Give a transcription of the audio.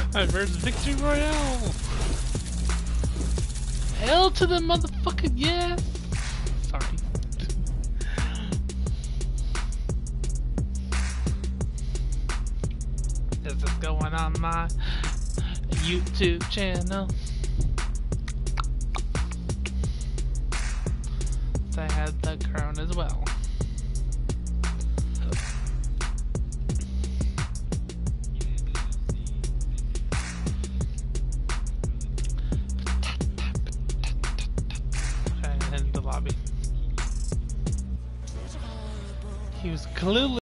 Alright, where's Victory Royale? Hell to the motherfucking yes! Sorry. This is going on my YouTube channel. I had the crown as well. Okay, and the lobby. He was clearly